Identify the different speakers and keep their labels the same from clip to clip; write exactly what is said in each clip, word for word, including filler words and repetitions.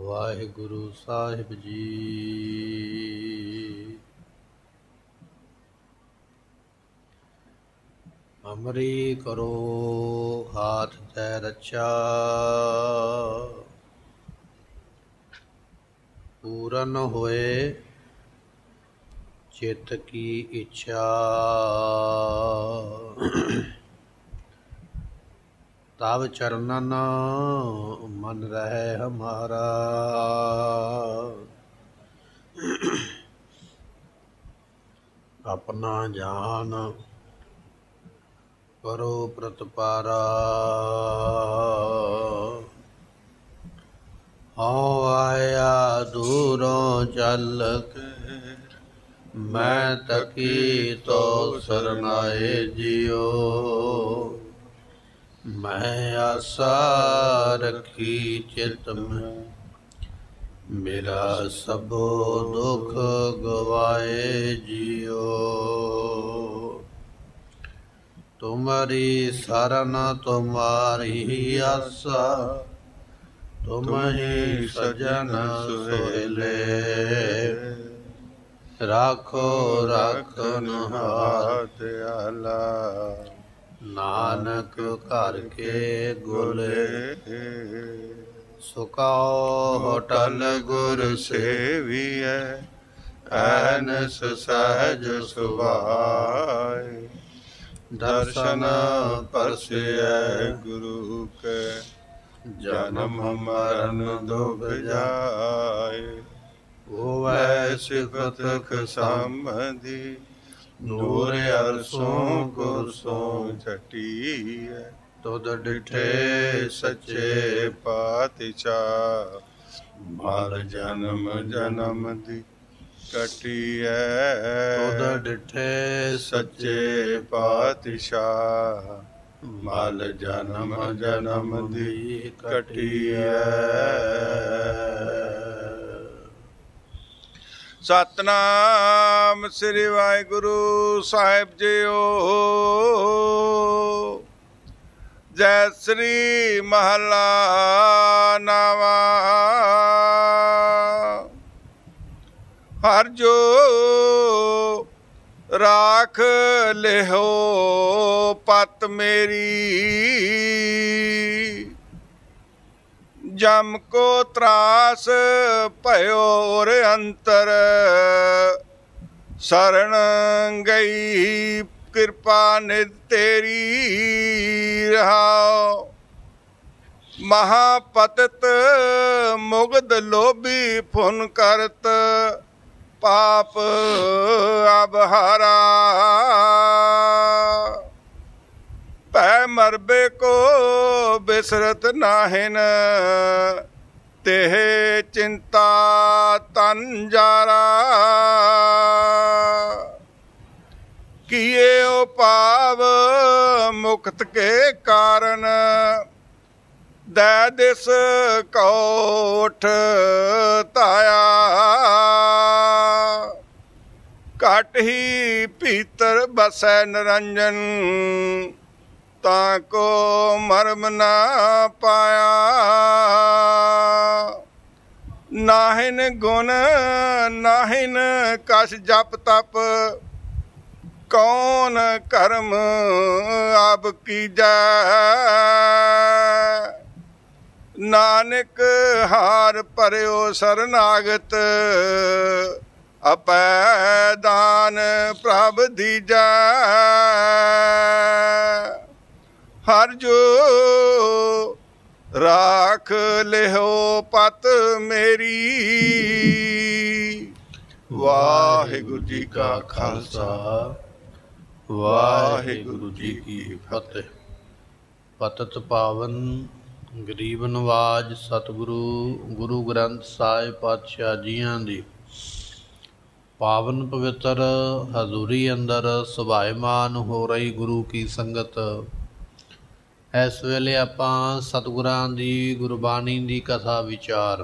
Speaker 1: वाहिगुरु साहिब जी। अमरी करो हाथ तै रचा, पूरन होए चित की इच्छा। तब चरणन मन रहे हमारा, अपना जान करो प्रतपारा। हाँ आया दूरों चल के, मैं तकी तो सरनाए जियो। मैं आशा रखी चित में, मेरा सबो दुख गवाए जियो। तुम्हारी शरण तुम्हारी आशा, तुम ही सजन सोहले। राखो राखन हाथ आला, नानक घर के गोले। सुकाओ होटल गुर सेविए, ऐनस सहज सुभाए। दर्शन परसिए गुरु के, जन्म मरण दुख जाए। होवै सिफत खसामदी, नूर अरसों कुरसों छटी है। तुद डिठे सच्चे पातशाह, माल जन्म जन्म दी कटी है। तुद डिठे सच्चे पातशाह, माल जन्म जन्म दी कटी है। सतनाम श्री वाहिगुरु साहिब जीओ। जय श्री महला नावा। हर जो राख लेहो पत मेरी, जम को त्रास भयो और अंतर। शरण गई कृपा निध तेरी, रहाओ। महापतित मुग्ध लोभी फुन करत, पाप अबहारा। पै मरबे को बिसरत नाहिन, तेह चिंता तन जारा। किए ओ पाव मुक्त के कारण, दै दिस कोठ ताया। घट ही भीतर बसै निरंजन, ताको मर्म ना पाया। नाहिन गुण नाहिन कछ जप तप, कौन कर्म अब कीजै। नानक हार परयो शरनागत, अपै दान प्रभ दीजै। हर जो राख लेहो पत मेरी। वाहिगुरु जी का खालसा, वाहिगुरु जी की फतेह। पतत पावन गरीब नवाज सतगुरु गुरु ग्रंथ साहिब पातशाह जियां दी पावन पवित्र हजूरी अंदर सुभाईमान हो रही गुरु की संगत। इस वेले आपां सतगुरां दी गुरबाणी दी कथा विचार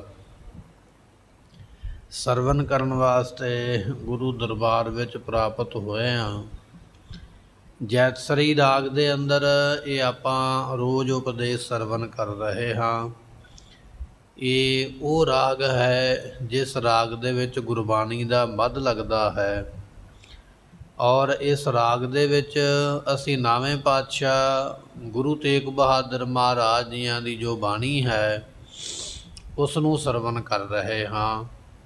Speaker 1: ਸਰਵਨ ਕਰਨ ਵਾਸਤੇ ਗੁਰੂ ਦਰਬਾਰ ਵਿੱਚ ਪ੍ਰਾਪਤ ਹੋਏ ਹਾਂ। ਜੈਤਸਰੀ ਰਾਗ ਦੇ ਅੰਦਰ ਇਹ ਆਪਾਂ ਰੋਜ਼ ਉਪਦੇਸ਼ ਸਰਵਨ ਕਰ ਰਹੇ ਹਾਂ। ਇਹ ਉਹ ਰਾਗ ਹੈ ਜਿਸ ਰਾਗ ਦੇ ਵਿੱਚ ਗੁਰਬਾਣੀ ਦਾ ਮੱਧ ਲੱਗਦਾ ਹੈ। ਔਰ ਇਸ ਰਾਗ ਦੇ ਵਿੱਚ ਅਸੀਂ ਨੌਵੇਂ ਪਾਤਸ਼ਾਹ ਗੁਰੂ ਤੇਗ ਬਹਾਦਰ ਮਹਾਰਾਜ ਜੀਆਂ ਦੀ ਜੋ ਬਾਣੀ ਹੈ ਉਸ ਨੂੰ ਸਰਵਣ ਕਰ ਰਹੇ ਹਾਂ।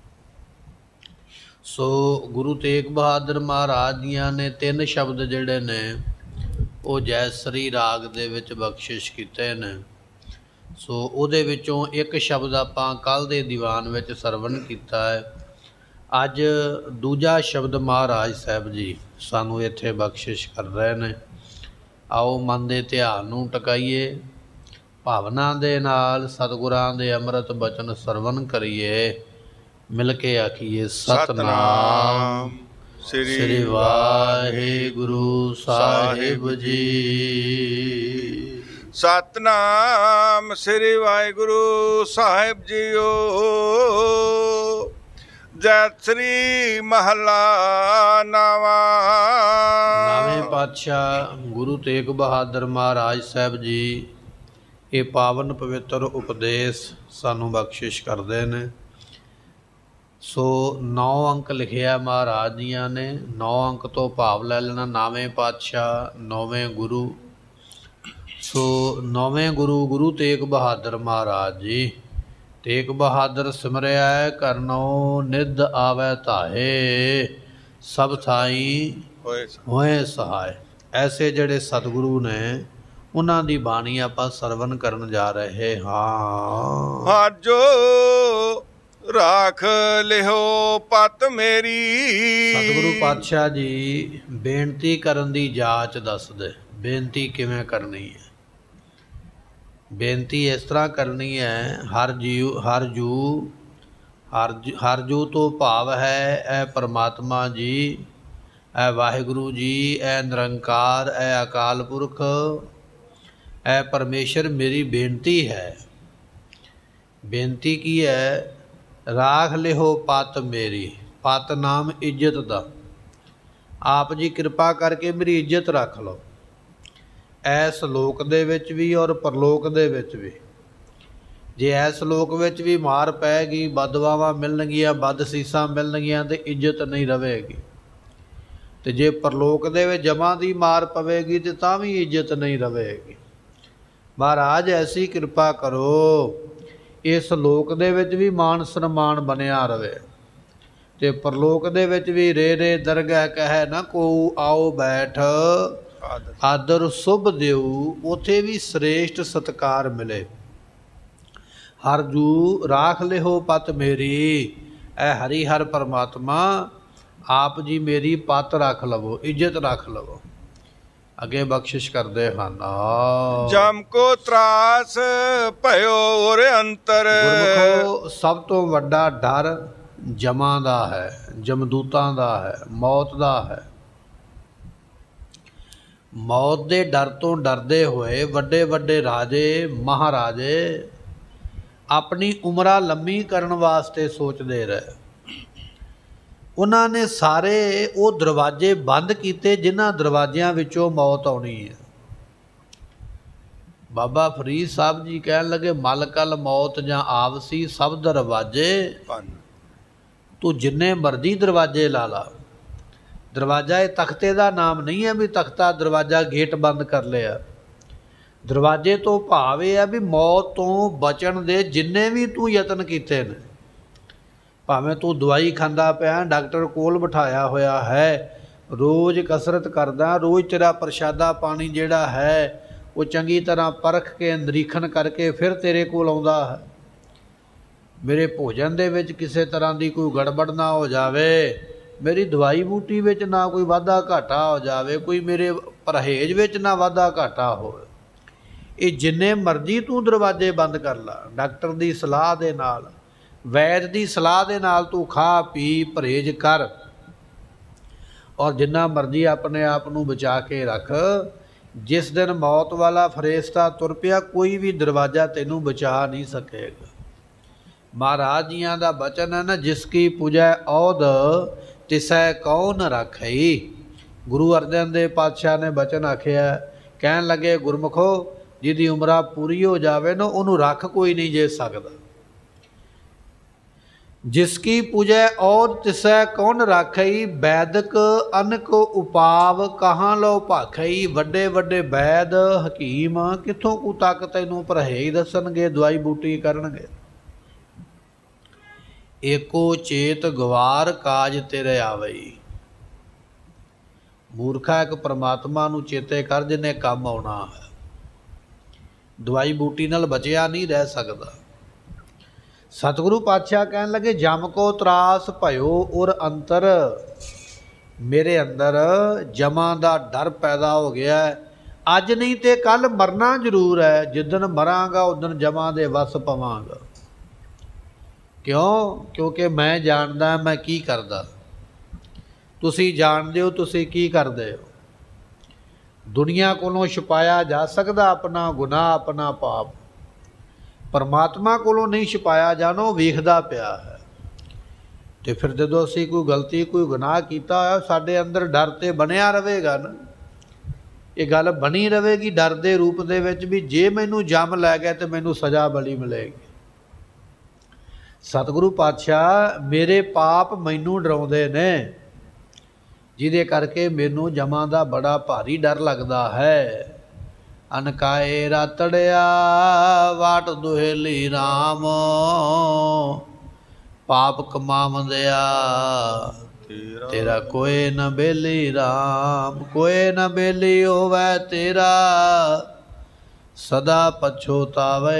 Speaker 1: ਸੋ ਗੁਰੂ ਤੇਗ ਬਹਾਦਰ ਮਹਾਰਾਜ ਜੀਆਂ ਨੇ ਤਿੰਨ ਸ਼ਬਦ ਜਿਹੜੇ ਨੇ ਉਹ ਜੈਸਰੀ ਰਾਗ ਦੇ ਵਿੱਚ ਬਖਸ਼ਿਸ਼ ਕੀਤੇ ਨੇ। ਸੋ ਉਹਦੇ ਵਿੱਚੋਂ ਇੱਕ ਸ਼ਬਦ ਆਪਾਂ ਕੱਲ੍ਹ ਦੇ ਦੀਵਾਨ ਵਿੱਚ ਸਰਵਣ ਕੀਤਾ ਹੈ। ਅੱਜ ਦੂਜਾ ਸ਼ਬਦ ਮਹਾਰਾਜ ਸਾਹਿਬ ਜੀ ਸਾਨੂੰ ਇੱਥੇ ਬਖਸ਼ਿਸ਼ ਕਰ ਰਹੇ ਨੇ। ਆਓ ਮਨ ਦੇ ਧਿਆਨ ਨੂੰ ਟਿਕਾਈਏ, ਭਾਵਨਾ ਦੇ ਨਾਲ ਸਤਿਗੁਰਾਂ ਦੇ ਅੰਮ੍ਰਿਤ ਬਚਨ ਸਰਵਣ ਕਰੀਏ। ਮਿਲ ਕੇ ਆਖੀਏ ਸਤਿਨਾਮ ਸ੍ਰੀ ਵਾਹਿਗੁਰੂ ਸਾਹਿਬ ਜੀ।
Speaker 2: ਸਤਿਨਾਮ ਸ੍ਰੀ ਵਾਹਿਗੁਰੂ ਸਾਹਿਬ ਜੀਓ। ਜੈ ਸ੍ਰੀ ਮਹਲਾ ਨਵਾਂ।
Speaker 1: ਨਵੇਂ ਪਾਤਸ਼ਾਹ ਗੁਰੂ ਤੇਗ ਬਹਾਦਰ ਮਹਾਰਾਜ ਸਾਹਿਬ ਜੀ ਇਹ ਪਾਵਨ ਪਵਿੱਤਰ ਉਪਦੇਸ਼ ਸਾਨੂੰ ਬਖਸ਼ਿਸ਼ ਕਰਦੇ ਨੇ। ਸੋ ਨੌ ਅੰਕ ਲਿਖਿਆ ਮਹਾਰਾਜ ਜੀਆਂ ਨੇ। ਨੌ ਅੰਕ ਤੋਂ ਭਾਵ ਲੈ ਲੈਣਾ ਨੌਵੇਂ ਪਾਤਸ਼ਾਹ, ਨੌਵੇਂ ਗੁਰੂ। ਸੋ ਨੌਵੇਂ ਗੁਰੂ ਗੁਰੂ ਤੇਗ ਬਹਾਦਰ ਮਹਾਰਾਜ ਜੀ। ਤੇਗ ਬਹਾਦਰ ਸਿਮਰਿਆ ਕਰਨੋ ਨਿੱਧ ਆਵੈ ਧਾਏ, ਸਭ ਥਾਈ ਹੋਏ ਸਹਾਏ। ਐਸੇ ਜਿਹੜੇ ਸਤਿਗੁਰੂ ਨੇ ਉਹਨਾਂ ਦੀ ਬਾਣੀ ਆਪਾਂ ਸਰਵਣ ਕਰਨ ਜਾ ਰਹੇ ਹਾਂ।
Speaker 2: ਹਾਜੋ ਰਾਖ ਲਿਓ ਪਤ ਮੇਰੀ।
Speaker 1: ਸਤਿਗੁਰੂ ਪਾਤਸ਼ਾਹ ਜੀ ਬੇਨਤੀ ਕਰਨ ਦੀ ਜਾਚ ਦੱਸਦੇ। ਬੇਨਤੀ ਕਿਵੇਂ ਕਰਨੀ ਹੈ? ਬੇਨਤੀ ਇਸ ਤਰ੍ਹਾਂ ਕਰਨੀ ਹੈ, ਹਰ ਜੀਵ ਹਰ ਜੂ ਹਰ ਹਰ ਜੂ ਤੋਂ ਭਾਵ ਹੈ ਇਹ ਪਰਮਾਤਮਾ ਜੀ, ਇਹ ਵਾਹਿਗੁਰੂ ਜੀ, ਇਹ ਨਿਰੰਕਾਰ, ਇਹ ਅਕਾਲ ਪੁਰਖ, ਇਹ ਪਰਮੇਸ਼ਰ ਮੇਰੀ ਬੇਨਤੀ ਹੈ। ਬੇਨਤੀ ਕੀ ਹੈ? ਰਾਖ ਲਿਓ ਪਤ ਮੇਰੀ। ਪਤ ਨਾਮ ਇੱਜ਼ਤ ਦਾ। ਆਪ ਜੀ ਕਿਰਪਾ ਕਰਕੇ ਮੇਰੀ ਇੱਜ਼ਤ ਰੱਖ ਲਓ, ਐਸ ਲੋਕ ਦੇ ਵਿੱਚ ਵੀ ਔਰ ਪਰਲੋਕ ਦੇ ਵਿੱਚ ਵੀ। ਜੇ ਐਸ ਲੋਕ ਵਿੱਚ ਵੀ ਮਾਰ ਪੈਗੀ, ਬਦਦੁਆਵਾਂ ਮਿਲਣਗੀਆਂ, ਬਦ ਸੀਸਾਂ ਮਿਲਣਗੀਆਂ ਤੇ ਇੱਜ਼ਤ ਨਹੀਂ ਰਹੇਗੀ। ਤੇ ਜੇ ਪਰਲੋਕ ਦੇ ਵਿੱਚ ਜਮਾਂ ਦੀ ਮਾਰ ਪਵੇਗੀ ਤੇ ਤਾਂ ਵੀ ਇੱਜ਼ਤ ਨਹੀਂ ਰਹੇਗੀ। ਮਹਾਰਾਜ ਐਸੀ ਕਿਰਪਾ ਕਰੋ ਇਸ ਲੋਕ ਦੇ ਵਿੱਚ ਵੀ ਮਾਣ ਸਨਮਾਨ ਬਣਿਆ ਰਵੇ ਤੇ ਪਰਲੋਕ ਦੇ ਵਿੱਚ ਵੀ ਰੇ ਰੇ ਦਰਗਾਹ ਕਹੈ ਨਾ ਕੋ ਆਓ ਬੈਠ, ਆਦਰ ਸੁਭ ਦਿਓ, ਉੱਥੇ ਵੀ ਸ੍ਰੇਸ਼ਟ ਸਤਿਕਾਰ ਮਿਲੇ। ਹਰ ਜੂ ਰਾਖ ਲਿਓ ਪਤ ਮੇਰੀ। ਐ ਹਰੀ ਹਰ ਪਰਮਾਤਮਾ ਆਪ ਜੀ ਮੇਰੀ ਪਤ ਰੱਖ ਲਵੋ, ਇੱਜ਼ਤ ਰੱਖ ਲਵੋ। ਅੱਗੇ ਬਖਸ਼ਿਸ਼ ਕਰਦੇ ਹਨ।
Speaker 2: ਜਮ ਕੋ ਤਰਾਸ ਭਇਓ ਔਰ ਅੰਤਰ।
Speaker 1: ਗੁਰਮੁਖੋ ਸਭ ਤੋਂ ਵੱਡਾ ਡਰ ਜਮਾਂ ਦਾ ਹੈ, ਜਮਦੂਤਾਂ ਦਾ ਹੈ, ਮੌਤ ਦਾ ਹੈ। ਮੌਤ ਦੇ ਡਰ ਤੋਂ ਡਰਦੇ ਹੋਏ ਵੱਡੇ ਵੱਡੇ ਰਾਜੇ ਮਹਾਰਾਜੇ ਆਪਣੀ ਉਮਰਾਂ ਲੰਮੀ ਕਰਨ ਵਾਸਤੇ ਸੋਚਦੇ ਰਹੇ। ਉਹਨਾਂ ਨੇ ਸਾਰੇ ਉਹ ਦਰਵਾਜ਼ੇ ਬੰਦ ਕੀਤੇ ਜਿਨ੍ਹਾਂ ਦਰਵਾਜ਼ਿਆਂ ਵਿੱਚੋਂ ਮੌਤ ਆਉਣੀ ਹੈ। ਬਾਬਾ ਫਰੀਦ ਸਾਹਿਬ ਜੀ ਕਹਿਣ ਲੱਗੇ, ਮਲ ਕਲ ਮੌਤ ਜਾਂ ਆਵਸੀ ਸਭ ਦਰਵਾਜ਼ੇ ਤੂੰ ਜਿੰਨੇ ਮਰਜ਼ੀ ਦਰਵਾਜ਼ੇ ਲਾ ਲਾ। ਦਰਵਾਜ਼ਾ ਇਹ ਤਖਤੇ ਦਾ ਨਾਮ ਨਹੀਂ ਹੈ ਵੀ ਤਖਤਾ ਦਰਵਾਜ਼ਾ ਗੇਟ ਬੰਦ ਕਰ ਲਿਆ। ਦਰਵਾਜ਼ੇ ਤੋਂ ਭਾਵ ਇਹ ਹੈ ਵੀ ਮੌਤ ਤੋਂ ਬਚਣ ਦੇ ਜਿੰਨੇ ਵੀ ਤੂੰ ਯਤਨ ਕੀਤੇ ਨੇ, ਭਾਵੇਂ ਤੂੰ ਦਵਾਈ ਖਾਂਦਾ ਪਿਆ, ਡਾਕਟਰ ਕੋਲ ਬਿਠਾਇਆ ਹੋਇਆ ਹੈ, ਰੋਜ਼ ਕਸਰਤ ਕਰਦਾ, ਰੋਜ਼ ਤੇਰਾ ਪ੍ਰਸ਼ਾਦਾ ਪਾਣੀ ਜਿਹੜਾ ਹੈ ਉਹ ਚੰਗੀ ਤਰ੍ਹਾਂ ਪਰਖ ਕੇ ਨਿਰੀਖਣ ਕਰਕੇ ਫਿਰ ਤੇਰੇ ਕੋਲ ਆਉਂਦਾ ਹੈ। ਮੇਰੇ ਭੋਜਨ ਦੇ ਵਿੱਚ ਕਿਸੇ ਤਰ੍ਹਾਂ ਦੀ ਕੋਈ ਗੜਬੜ ਨਾ ਹੋ ਜਾਵੇ, ਮੇਰੀ ਦਵਾਈ ਬੂਟੀ ਵਿੱਚ ਨਾ ਕੋਈ ਵਾਧਾ ਘਾਟਾ ਹੋ ਜਾਵੇ, ਕੋਈ ਮੇਰੇ ਪਰਹੇਜ਼ ਵਿੱਚ ਨਾ ਵਾਧਾ ਘਾਟਾ ਹੋਵੇ। ਇਹ ਜਿੰਨੇ ਮਰਜ਼ੀ ਤੂੰ ਦਰਵਾਜ਼ੇ ਬੰਦ ਕਰ ਲਾ, ਡਾਕਟਰ ਦੀ ਸਲਾਹ ਦੇ ਨਾਲ, ਵੈਦ ਦੀ ਸਲਾਹ ਦੇ ਨਾਲ ਤੂੰ ਖਾ ਪੀ ਪਰਹੇਜ਼ ਕਰ, ਔਰ ਜਿੰਨਾ ਮਰਜ਼ੀ ਆਪਣੇ ਆਪ ਨੂੰ ਬਚਾ ਕੇ ਰੱਖ। ਜਿਸ ਦਿਨ ਮੌਤ ਵਾਲਾ ਫਰਿਸ਼ਤਾ ਤੁਰ ਪਿਆ, ਕੋਈ ਵੀ ਦਰਵਾਜ਼ਾ ਤੈਨੂੰ ਬਚਾ ਨਹੀਂ ਸਕੇਗਾ। ਮਹਾਰਾਜ ਜੀਆਂ ਦਾ ਬਚਨ ਹੈ ਨਾ, ਜਿਸ ਕੀ ਪੂਜੈ ਔਧ ਤਿਸੈ ਕੌਣ ਰਾਖਈ। ਗੁਰੂ ਅਰਜਨ ਦੇਵ ਪਾਤਸ਼ਾਹ ਨੇ ਬਚਨ ਆਖਿਆ, ਕਹਿਣ ਲੱਗੇ ਗੁਰਮੁਖੋ ਜਿਹਦੀ ਉਮਰਾਂ ਪੂਰੀ ਹੋ ਜਾਵੇ ਨਾ ਉਹਨੂੰ ਰੱਖ ਕੋਈ ਨਹੀਂ ਜੇ ਸਕਦਾ। जिसकी पूजै और तिसै कौन राखई, वैदक अनक उपाव कहाँ लो भाखई। वड्डे वड्डे वैद हकीम किथों कु तक तैनूं परहेज दसणगे, दवाई बूटी करनगे। एको चेत गवार काज तेरे आवई। मूर्खा एक परमात्मा नूं चेते कर जिन्हें काम आउणा है, दवाई बूटी नाल बचिया नहीं रह सकदा। सतगुरु पातशाह कहन लगे, जम को त्रास भयो और अंतर, मेरे अंदर जमा का डर पैदा हो गया है। अज नहीं तो कल मरना जरूर है, जिदन मरांगा उदन जमा दे वस पवांगा। क्यों? क्योंकि मैं जानदा मैं की करदा, तुसी जानदे हो तुसी की करदे हो। दुनिया कोलों छुपाया जा सकदा अपना गुनाह अपना पाप, परमात्मा कोलों नहीं छुपाया जाना, वेखदा पिया है। तो फिर जो असी कोई गलती कोई गुनाह किया है, साडे अंदर डर तो बनिया रहेगा ना। ये गल बनी रहेगी डर के रूप दे विच भी, जे मैनू जम लै गया तो मैनू सज़ा बड़ी मिलेगी। सतगुरु पातशाह मेरे पाप मैनू डराउंदे ने, जिहदे करके मैनू जमा का बड़ा भारी डर लगता है। अनकाए रातड़िया वाट दुहेली राम, पाप कमावंदिया तेरा, तेरा कोई न बेली राम। कोई न बेली होवै तेरा, सदा पछोतावे।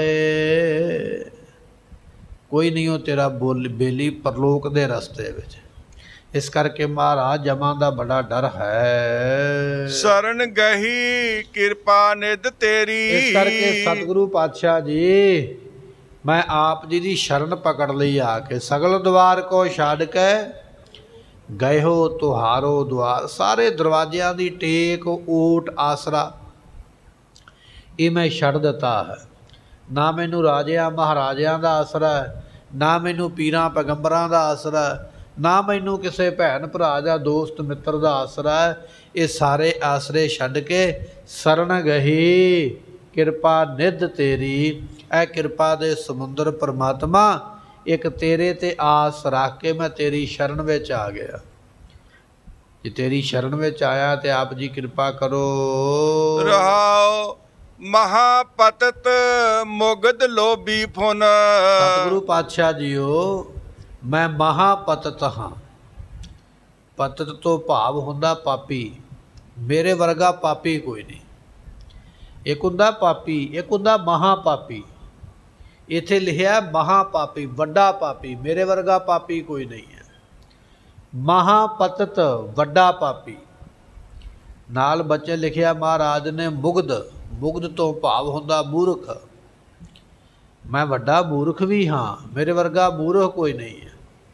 Speaker 1: कोई नहीं हो तेरा बोल बेली परलोक दे रस्ते विच। इस करके महाराज जमा का बड़ा डर है।
Speaker 2: शरण गही कृपा निध तेरी।
Speaker 1: इस करके सतगुरु पातशाह जी मैं आप जी की शरण पकड़ ली आके, सगल द्वार को छड़ के गए हो तुहारो द्वार। सारे दरवाजियां की टेक ओट आसरा ये मैं छड़ दिता है। ना मैनू राजिया महाराजियां का आसरा है, ना मैनू पीरां पैगंबरां का आसरा है, ना मैनू किसी भैन भरा या दोस्त मित्र का आसरा है। ये सारे आसरे छड्ड के शरण गही कृपा निध तेरी। ए कृपा दे समुंदर परमात्मा एक तेरे ते आस रख के मैं तेरी शरण विच आ गया। जे तेरी शरण विच आया तो आप जी कृपा करो।
Speaker 2: रहाओ महापतत मुगद लोभी फुन।
Speaker 1: सतगुरु पातशाह जीओ मैं महापतत हाँ। पतत तो भाव हुंदा पापी, मेरे वर्गा पापी कोई नहीं। एक हुंदा पापी, एक हुंदा महापापी। इत्थे लिखिया महापापी, वड्डा पापी, मेरे वर्गा पापी कोई नहीं है। महापतत वड्डा पापी। नाल बच्चे लिखिया महाराज ने मुग्ध, मुग्ध तो भाव हुंदा मूर्ख। मैं वड्डा मूर्ख भी हाँ, मेरे वर्गा मूर्ख कोई नहीं है।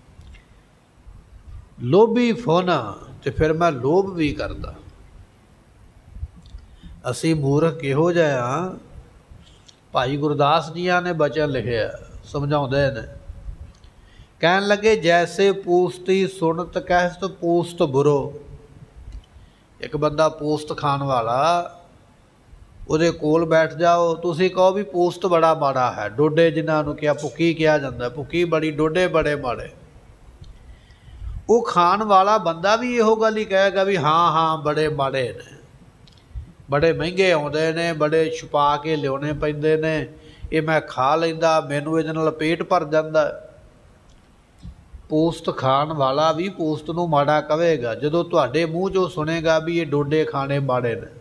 Speaker 1: लोभी फोना तो फिर मैं लोभ भी करदा। असी मूर्ख किहो जिहे हाँ। भाई गुरदास जिया ने बचन लिखिया समझाउंदे ने, कहन लगे जैसे पूसती सुनत कहत पूसत बुरो। एक बंदा पोस्त खान वाला, ਉਹਦੇ ਕੋਲ बैठ जाओ, तुसी कहो भी पोस्त बड़ा माड़ा है। डोडे जिन्होंने क्या भुक्की कहा जाता है, भुक्की बड़ी डोडे बड़े माड़े। वो खान वाला बंदा भी इहो गल ही कहेगा भी हाँ हाँ बड़े माड़े ने, बड़े महंगे आउंदे ने, बड़े छुपा के लियाने पैंदे ने, ये मैं खा लैंदा मैनू इहदे नाल पेट भर जांदा। पोस्त खान वाला भी पोस्त नूं माड़ा कहेगा जदों तुहाडे मूँह चों सुनेगा भी ये डोडे खाने माड़े ने।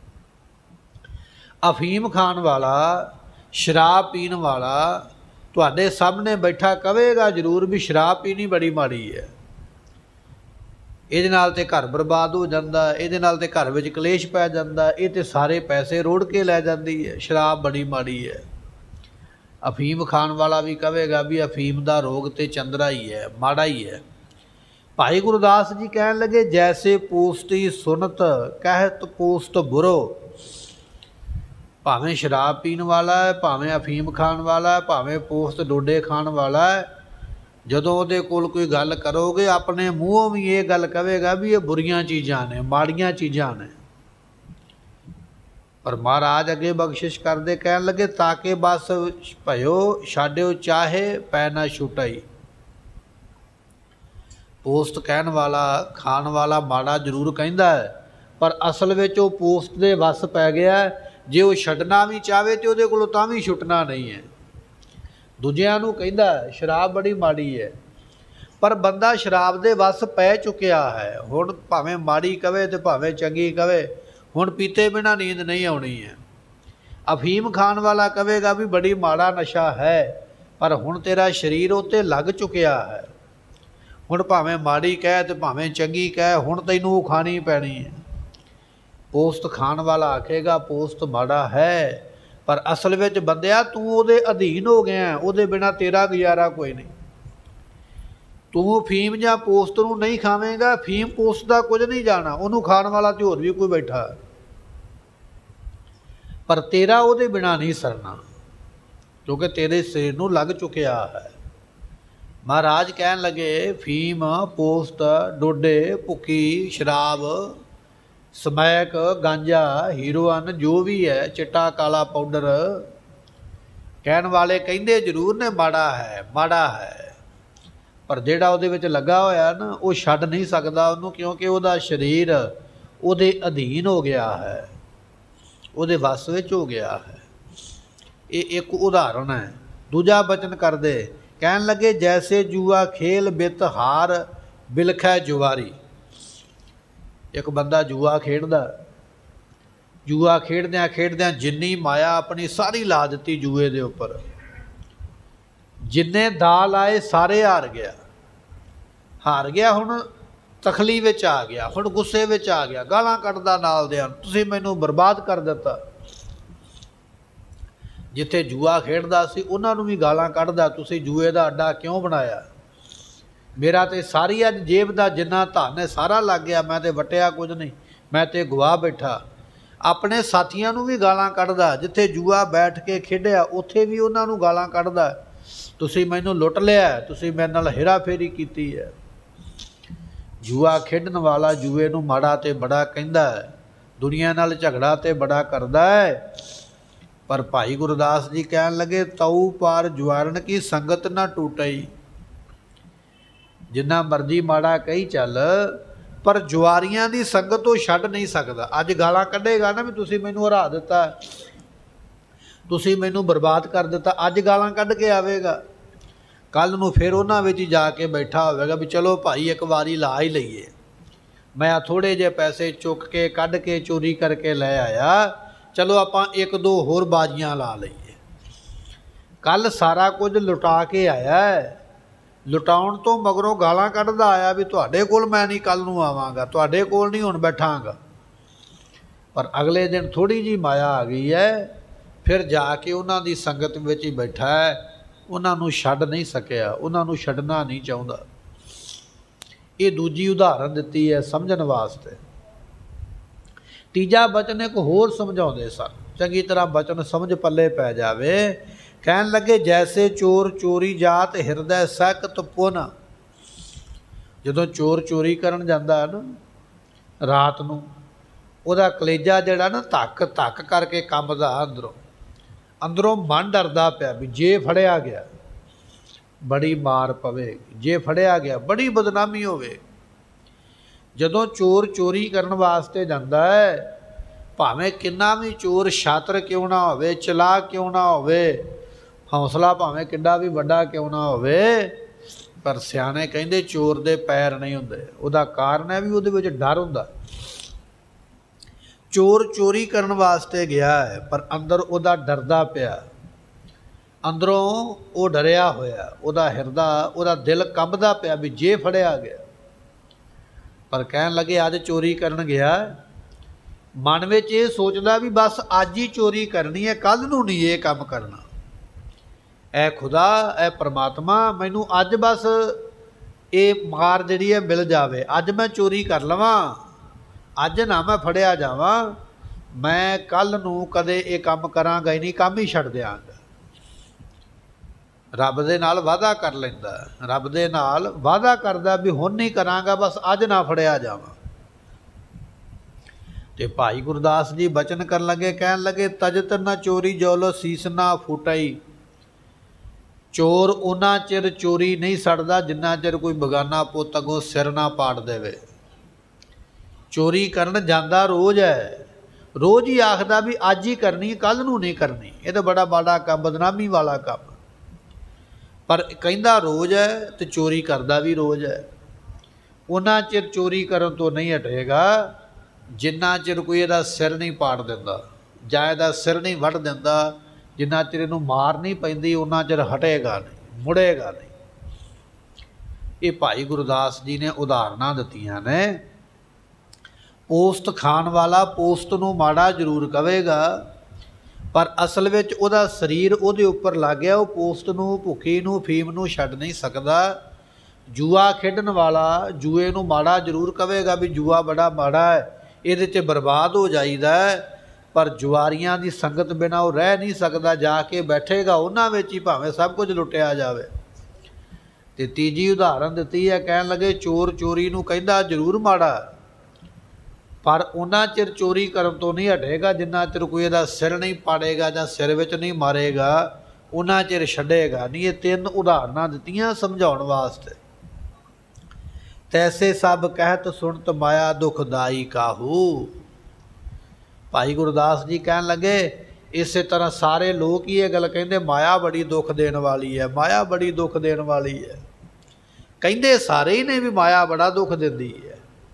Speaker 1: अफीम खान वाला, शराब पीन वाला तुहाडे सामने बैठा कहेगा जरूर भी शराब पीनी बड़ी माड़ी है, ਇਹਦੇ ਨਾਲ ਤੇ घर बर्बाद हो जाता, ਇਹਦੇ ਨਾਲ ਤੇ घर ਵਿੱਚ कलेश पै जाता, ये तो सारे पैसे रोड़ के लै जाती है, शराब बड़ी माड़ी है। अफीम खान वाला भी कहेगा भी अफीम का रोग तो चंद्रा ही है, माड़ा ही है। भाई गुरदास जी कहन लगे जैसे पोस्ती सुनत कहत पोस्त बुरो। भावें शराब पीन वाला है, भावें अफीम खान वाला है, भावें पोस्त डोडे खान वाला है, जदों उहदे कोल कोई गल करोगे अपने मूँहों भी ये गल कहेगा भी ये बुरियां चीज़ां ने, माड़ियां चीज़ां ने। पर महाराज अगे बख्शिश करदे कहन लगे ताके बस भयो छाड़ियो चाहे पै ना छुटाई। पोस्त कहण वाला खाण वाला माड़ा जरूर कहंदा है, पर असल विच वो पोस्त दे वस पै गया। जे वो छड्डना भी चाहे तो उहदे कोलों तां भी छुटना नहीं है। दूजिआं नूं कहंदा शराब बड़ी माड़ी है, पर बंदा शराब दे वस पै चुकिया है। हुण भावें माड़ी कहे तो भावें चंगी कहे, हुण पीते बिना नींद नहीं आउणी है। अफीम खाण वाला कहेगा भी बड़ी माड़ा नशा है, पर हुण तेरा शरीर उत्ते लग चुकिया है। हुण भावें माड़ी कह तो भावें चंगी कह, हुण तैनूं खानी पैनी है। पोस्त खाण वाला आखेगा पोस्त माड़ा है, पर असल विच बंदिया तू उहदे अधीन हो गया, उहदे बिना तेरा गुजारा कोई नहीं। तू फीम जां पोस्त नूं नहीं खावेंगा, फीम पोस्त दा कुछ नहीं जाना, उहनूं खाण वाला ते होर भी कोई बैठा, पर तेरा उहदे बिना नहीं सरना, क्योंकि तेरे शरीर नूं लग चुकिया है। महाराज कहन लगे फीम पोस्त डोडे भुक्की शराब समैक गांजा हीरोइन जो भी है चिट्टा काला पाउडर, कहण वाले कहिंदे जरूर ने माड़ा है माड़ा है, पर जिहड़ा उहदे विच लगा होया ना वो छड्ड नहीं सकदा उहनूं, क्योंकि उहदा शरीर उहदे अधीन हो गया है, उहदे वस विच हो गया है। ये एक उदाहरण है। दूजा बचन कर दे कहन लगे जैसे जुआ खेल बित हार बिलखै जुआरी। एक बंदा जुआ खेडदा, जुआ खेडदियां खेडदियां जिन्नी माया अपनी सारी ला दित्ती जुए दे उपर, जिन्ने दा लाए सारे हार गया हार गया हुण तखली विच आ गया, हुण गुस्से विच आ गया, गालां कड्डदा नाल दियां तुसीं मैनूं बर्बाद कर दित्ता। जिथे जुआ खेडदा सी उन्हां नूं भी गालां कड्डदा तुसीं जुए दा अड्डा क्यों बनाया, मेरा तो सारी अज जेब का जिन्ना धन है सारा लग गया, मैं तो वटिया कुछ नहीं, मैं तो गवा बैठा। अपने साथियों नूं भी गालां कड्डदा, जिथे जुआ बैठ के खेडिया उत्थे भी उन्हां नूं गालां कड्डदा, तुसीं मैनूं लुट लिया, तुसीं मेरे नाल हेरा फेरी कीती है। जुआ खेडण वाला जुए नूं माड़ा ते बड़ा कहंदा है, दुनिया नाल झगड़ा ते बड़ा करदा है। पर भाई गुरदास जी कहन लगे तऊ पार जुआरन की संगत ना टूटई। जिन्ना मर्जी माड़ा कही चल, पर जुआरियां दी संगत तो छड्ड नहीं सकदा। अज गालां कढेगा ना भी तुसीं मैनूं हरा दित्ता, तुसीं मैनूं बर्बाद कर दित्ता, अज गालां कढ के आवेगा, कल नूं फिर उन्हां विच जाके बैठा होवेगा भी चलो भाई एक वारी ला ही लईए, मैं थोड़े जे पैसे चुक के कढ के चोरी करके लै आया, चलो आपां एक दो होर बाजियां ला लईए। कल सारा कुछ लुटा के आया है, लुटाउण तो मगरों गालां कढदा आया भी तुहाडे कोल मैं नहीं कल नूं आवांगा, तुहाडे कोल नहीं हुण बैठांगा। पर अगले दिन थोड़ी जी माया आ गई है, फिर जाके उन्हां दी संगत विच ही बैठा है, उन्हां नूं छड्ड नहीं सकिया, उन्हां नूं छड्डना नहीं चाहुंदा। ये दूजी उदाहरण दित्ती है समझण वास्ते। तीजा बचन एक होर समझाउंदे सन, चंगी तरह बचन समझ पल्ले पै जावे। कहन लगे जैसे चोर चोरी जात हिरदै सैकत पुन। जदों चोर चोरी करन जांदा ना रात नूं, उहदा कलेजा जिहड़ा ना धक धक करके कंबदा अंदरों, अंदरों मन डरदा पिया भी जे फड़िया गया बड़ी मार पवेगी, जे फड़िया गया बड़ी बदनामी होवे। जदों चोर चोरी करन वास्ते जांदा है, भावें किन्ना भी चोर शातर क्यों ना होवे, चलाक क्यों ना होवे, हौसला भावें किड्डा भी वड्डा क्यों ना होवे, पर सियाणे कहिंदे चोर दे पैर नहीं हुंदे। उहदा कारण है भी उहदे विच डर हुंदा। चोर चोरी करन वास्ते गया है, पर अंदर उहदा डरदा पिया, अंदरों वो डरिया होया, उहदा हिरदा उहदा दिल कंबदा पिया भी जे फड़िया गया। पर कहन लगे अज चोरी करन गया, मन में ये सोचदा भी बस अज ही चोरी करनी है, कल नूं नहीं ये काम करना। ऐ खुदा ऐ परमात्मा मैनू अज बस ये मार जिहड़ी है मिल जावे, अज मैं चोरी कर लवां, अज ना मैं फड़िया जावां, मैं कल नूं कदे ये काम करांगा ही नहीं, काम ही छड्ड दिआंगा। रब दे नाल वादा कर लैंदा, रब दे नाल वादा करदा भी हुण नहीं करांगा, बस अज ना फड़िया जावां। ते भाई गुरदास जी बचन कर लगे, कहन लगे तजत न चोरी जौलो सीस ना फूटई। चोर उन्ना चिर चोरी नहीं सड़दा जिन्ना चिर कोई बगाना पुत अगों सिर ना पाड़ देवे। चोरी करन जांदा रोज़ है, रोज़ ही आखदा भी अज ही करनी कल नूं नहीं करनी, ये तो बड़ा बड़ा काम, बदनामी वाला काम। पर कहंदा रोज़ है तो चोरी करदा भी रोज़ है। उन्ना चिर चोरी करन तो नहीं हटेगा जिन्ना चिर कोई इहदा सिर नहीं पाड़ दिंदा जां इहदा सिर नहीं वढ़ दिंदा, जिन्ना चिर इहनूं मार नहीं पैंदी उन्ना चिर हटेगा नहीं, मुड़ेगा नहीं। ये भाई गुरदास जी ने उदाहरणां दित्तियां ने। पोस्ट खाण वाला पोस्ट नूं माड़ा जरूर कहेगा, पर असल विच उहदा शरीर उहदे उपर लग गया, वो पोस्ट नूं भुखी नूं फीम नूं छड्ड नहीं सकदा। जुआ खेडण वाला जुए नूं माड़ा जरूर कहेगा भी जुआ बड़ा माड़ा है, इहदे च बर्बाद हो जाईदा है, पर जुआरियां दी संगत बिना वो रह नहीं सकदा, जाके बैठेगा उन्हां विच ही भावें सब कुछ लुटिया जावे। ते तीजी उदाहरण दित्ती है, कहण लगे चोर चोरी नूं कहंदा जरूर माड़ा, पर उन्ना चिर चोरी करन तो नहीं हटेगा जिन्ना चिर कोई इहदा सिर नहीं पाड़ेगा जां सिर विच नहीं मारेगा, उन्ना चिर छड्डेगा नहीं। ये तीन उदाहरणां दित्तियां समझाउण वास्ते। तैसे सब कहत सुनत माया दुखदाई काहू। भाई गुरदास जी कहन लगे इस तरह सारे लोग ही ये गल कहिंदे माया बड़ी दुख देण वाली है, माया बड़ी दुख देण वाली है। कहिंदे सारे ही ने भी माया बड़ा दुख दिंदी है,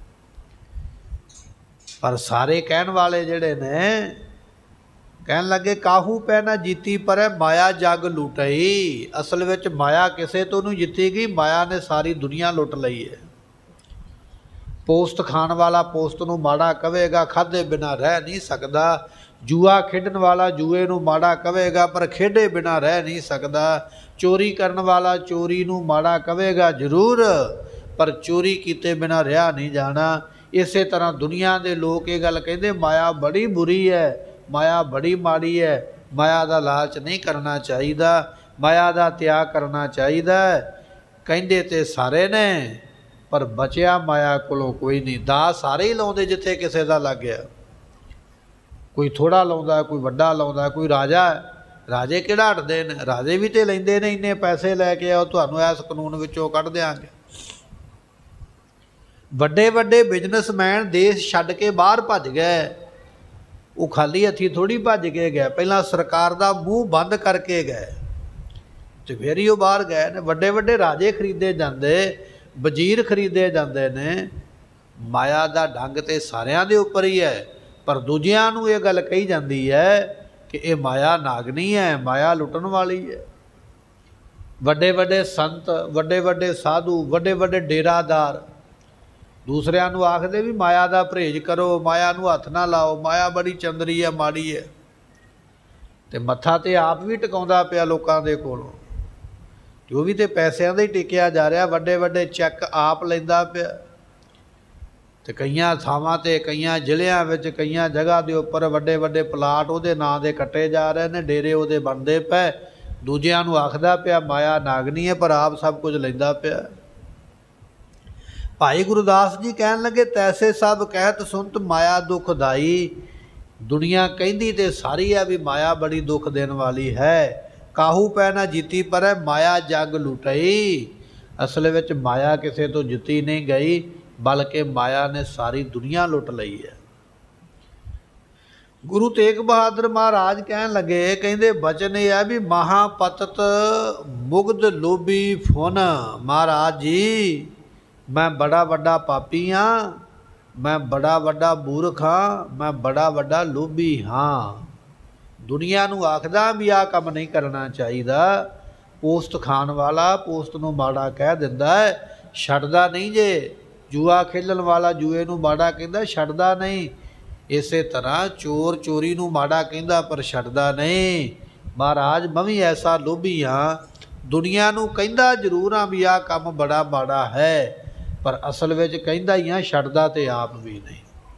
Speaker 1: पर सारे कहण वाले जिहड़े ने कहन लगे काहू पै ना जीती पर माया जग लुटई। असल विच माया किसे तो नहीं जिती गई, माया ने सारी दुनिया लुट लई है। पोस्ट खाण वाला पोस्ट नूं माड़ा कहेगा, खाधे बिना रह नहीं सकदा। जुआ खेडण वाला जुए नूं माड़ा कहेगा, पर खेडे बिना रह नहीं सकदा। चोरी करन वाला चोरी नूं माड़ा कहेगा जरूर, पर चोरी कीते बिना रहा नहीं जाना। इस तरह दुनिया के लोग ये गल कहते माया बड़ी बुरी है, माया बड़ी माड़ी है, माया का लालच नहीं करना चाहिए, माया का त्याग करना चाहिए। कहते तो सारे ने, पर बचिया माया कोलों कोई नहीं। दा सारे ही लाउंदे जिथे किसी का लग गया, कोई थोड़ा लाउंदा, कोई वड्डा लाउंदा, कोई राजा है। राजे किहड़ा हटदे ने, राजे भी तो लैंदे ने, इन्ने पैसे लैके आओ तुहानूं इस कानून विचों कढ देंगे। ਵੱਡੇ ਵੱਡੇ बिजनेसमैन देश छड्ड के बाहर भज गए, वो खाली हथी थोड़ी भज के गए, पहला सरकार का मूँह बंद करके गए तो फिर ही वो बाहर गए ने। ਵੱਡੇ ਵੱਡੇ राजे खरीदे जाते, वजीर खरीदे जाते ने। माया का ढंग तो सारिਆਂ ਦੇ ਉੱਪਰ ही है, पर दूजिਆਂ ਨੂੰ ਇਹ ਗੱਲ कही जाती है कि ये माया नागनी है, माया लुटन वाली है। ਵੱਡੇ ਵੱਡੇ संत, ਵੱਡੇ ਵੱਡੇ साधु, ਵੱਡੇ ਵੱਡੇ डेरादार दूसरिਆਂ ਨੂੰ आखदे भी माया का परहेज करो, माया नूं हथ ना लाओ, माया बड़ी चंदरी है, माड़ी है। तो मत्था तो आप भी टिकाउंदा पिया लोकां दे कोलों, जो भी तो पैसों का ही टिकिया जा रहा। वड्डे वड्डे चैक आप लैंदा पिया, तो कई थावां ते कई जिलियां विच कई जगह के उपर वड्डे वड्डे प्लाट उहदे नां दे कट्टे जा रहे हैं, डेरे उहदे बनदे पे। दूजिਆਂ ਨੂੰ आखदा पिया माया नागनी है, पर आप सब कुछ लैंदा पिया। भाई गुरदास जी कहन लगे तैसे सब कहत सुनत माया दुखदाई। दुनिया कहती तो सारी है भी माया बड़ी दुख देने वाली है। काहू पै ना जीती पर माया जग लुटई। असल विच माया किसी तो जिती नहीं गई, बल्कि माया ने सारी दुनिया लुट लई है। गुरु तेग बहादुर महाराज कहन लगे, कहते बचन यह है भी महापतत मुग्ध लोभी फुन। महाराज जी मैं बड़ा वड्डा पापी हाँ, मैं बड़ा वड्डा मूर्ख हाँ, मैं बड़ा वड्डा लोभी हाँ। दुनिया नूं आखदा भी आ काम नहीं करना चाहिए। पोस्ट खाण वाला पोस्ट नूं माड़ा कह दिंदा है, छड्डदा नहीं जे। जुआ खेलण वाला जुए नूं माड़ा कहंदा, छड्डदा नहीं। इस तरह चोर चोरी नूं माड़ा कहंदा, पर छड्डदा नहीं। महाराज मैं भी ऐसा लोभी हाँ, दुनिया नूं कहंदा जरूर हाँ भी आ काम बड़ा माड़ा है, पर असल विच कहंदा ही हाँ, छड्डदा ते आप भी नहीं।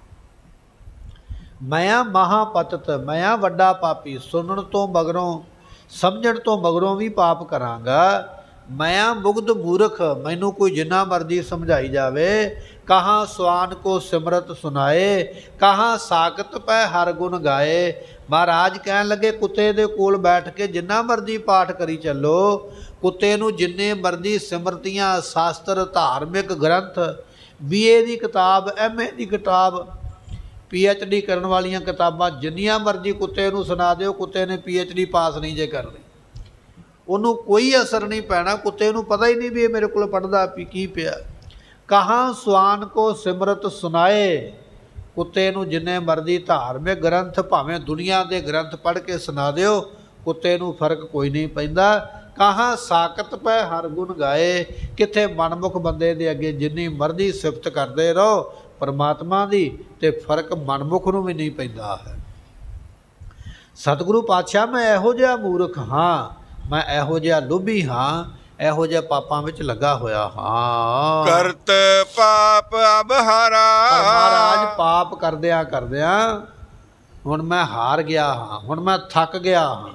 Speaker 1: मैं महापतत, मैं वड्डा पापी, सुनण तो मगरों समझण तो मगरों भी पाप करांगा। ਮੈਂ ਮੁਗਧ ਮੂਰਖ, ਮੈਨੂੰ ਕੋਈ ਜਿੰਨਾ ਮਰਜ਼ੀ ਸਮਝਾਈ ਜਾਵੇ। ਕਹਾਂ ਸਵਾਨ ਕੋ ਸਿਮਰਤ ਸੁਨਾਏ, ਕਹਾਂ ਸਾਖਤ ਪੈ ਹਰ ਗੁਣ ਗਾਏ। ਮਹਾਰਾਜ ਕਹਿਣ ਲੱਗੇ ਕੁੱਤੇ ਦੇ ਕੋਲ ਬੈਠ ਕੇ ਜਿੰਨਾ ਮਰਜ਼ੀ ਪਾਠ ਕਰੀ ਚੱਲੋ, ਕੁੱਤੇ ਨੂੰ ਜਿੰਨੇ ਮਰਜ਼ੀ ਸਿਮਰਤੀਆਂ, ਸ਼ਾਸਤਰ, ਧਾਰਮਿਕ ਗ੍ਰੰਥ, ਬੀ ਏ ਦੀ ਕਿਤਾਬ, ਐਮ ਏ ਦੀ ਕਿਤਾਬ, ਪੀ ਐਚ ਡੀ ਕਰਨ ਵਾਲੀਆਂ ਕਿਤਾਬਾਂ ਜਿੰਨੀਆਂ ਮਰਜ਼ੀ ਕੁੱਤੇ ਨੂੰ ਸੁਣਾ ਦਿਓ, ਕੁੱਤੇ ਨੇ ਪੀ ਐਚ ਡੀ ਪਾਸ ਨਹੀਂ ਜੇ ਕਰਨੀ, ਉਹਨੂੰ ਕੋਈ ਅਸਰ ਨਹੀਂ ਪੈਣਾ। ਕੁੱਤੇ ਨੂੰ ਪਤਾ ਹੀ ਨਹੀਂ ਵੀ ਇਹ ਮੇਰੇ ਕੋਲ ਪੜ੍ਹਦਾ ਵੀ ਕੀ ਪਿਆ। ਕਹਾਂ ਸਵਾਨ ਕੋ ਸਿਮਰਤ ਸੁਨਾਏ, ਕੁੱਤੇ ਨੂੰ ਜਿੰਨੇ ਮਰਜ਼ੀ ਧਾਰਮਿਕ ਗ੍ਰੰਥ, ਭਾਵੇਂ ਦੁਨੀਆ ਦੇ ਗ੍ਰੰਥ ਪੜ੍ਹ ਕੇ ਸੁਣਾ ਦਿਓ, ਕੁੱਤੇ ਨੂੰ ਫਰਕ ਕੋਈ ਨਹੀਂ ਪੈਂਦਾ। ਕਹਾਂ ਸਾਕਤ ਪੈ ਹਰ ਗੁਣ ਗਾਏ, ਕਿੱਥੇ ਮਨਮੁਖ ਬੰਦੇ ਦੇ ਅੱਗੇ ਜਿੰਨੀ ਮਰਜ਼ੀ ਸਿਫਤ ਕਰਦੇ ਰਹੋ ਪਰਮਾਤਮਾ ਦੀ, ਤੇ ਫਰਕ ਮਨਮੁਖ ਨੂੰ ਵੀ ਨਹੀਂ ਪੈਂਦਾ ਹੈ। ਸਤਿਗੁਰੂ ਪਾਤਸ਼ਾਹ ਮੈਂ ਇਹੋ ਜਿਹਾ ਮੂਰਖ ਹਾਂ, ਮੈਂ ਇਹੋ ਜਿਹਾ ਲੋਭੀ ਹਾਂ, ਇਹੋ ਜਿਹੇ ਪਾਪਾਂ ਵਿੱਚ ਲੱਗਾ ਹੋਇਆ ਹਾਂ।
Speaker 2: ਕਰਤ ਪਾਪ ਅਬਹਾਰਾ,
Speaker 1: ਮਹਾਰਾਜ ਪਾਪ ਕਰਦਿਆਂ ਕਰਦਿਆਂ ਹੁਣ ਮੈਂ ਹਾਰ ਗਿਆ ਹਾਂ, ਹੁਣ ਮੈਂ ਥੱਕ ਗਿਆ ਹਾਂ।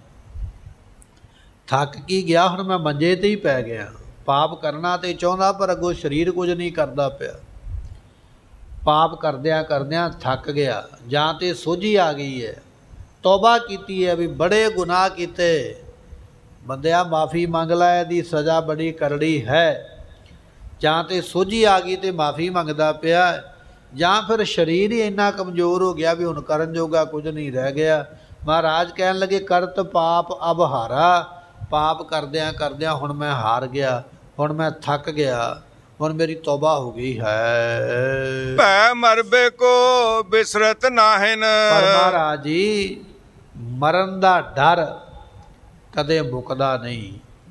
Speaker 1: ਥੱਕ ਕੀ ਗਿਆ, ਹੁਣ ਮੈਂ ਮੰਜੇ ਤੇ ਹੀ ਪੈ ਗਿਆ। ਪਾਪ ਕਰਨਾ ਤੇ ਚਾਹੁੰਦਾ ਪਰ ਅੱਗੋਂ ਸਰੀਰ ਕੁਝ ਨਹੀਂ ਕਰਦਾ ਪਿਆ। ਪਾਪ ਕਰਦਿਆਂ ਕਰਦਿਆਂ ਥੱਕ ਗਿਆ, ਜਾਂ ਤੇ ਸੋਝੀ ਆ ਗਈ ਹੈ, ਤੌਬਾ ਕੀਤੀ ਹੈ ਵੀ ਬੜੇ ਗੁਨਾਹ ਕੀਤੇ, ਬੰਦਿਆ ਮਾफ़ी ਮੰਗ ਲੈ, ਇਹਦੀ ਸਜ਼ਾ ਬੜੀ ਕਰੜੀ ਹੈ। ਜਾਂ ਤੇ ਸੋਝੀ ਆ ਗਈ ਤੇ ਮਾफ़ੀ ਮੰਗਦਾ ਪਿਆ, ਜਾਂ ਫਿਰ ਸਰੀਰ ਹੀ ਇੰਨਾ ਕਮਜ਼ੋਰ ਹੋ ਗਿਆ ਵੀ ਹੁਣ ਕਰਨ ਜੋਗਾ ਕੁਝ ਨਹੀਂ ਰਹਿ ਗਿਆ। ਮਹਾਰਾਜ ਕਹਿਣ ਲੱਗੇ ਕਰਤ ਪਾਪ ਅਬਹਾਰਾ, ਪਾਪ ਕਰਦਿਆਂ ਕਰਦਿਆਂ ਹੁਣ ਮੈਂ ਹਾਰ ਗਿਆ, ਹੁਣ ਮੈਂ ਥੱਕ ਗਿਆ, ਹੁਣ ਮੇਰੀ ਤੌਬਾ ਹੋ ਗਈ ਹੈ।
Speaker 2: ਭੈ ਮਰਬੇ ਕੋ ਬਿਸਰਤ ਨਾਹਿਨ,
Speaker 1: ਪਰ ਮਹਾਰਾਜ ਜੀ ਮਰਨ ਦਾ ਡਰ ਕਦੇ ਮੁੱਕਦਾ ਨਹੀਂ।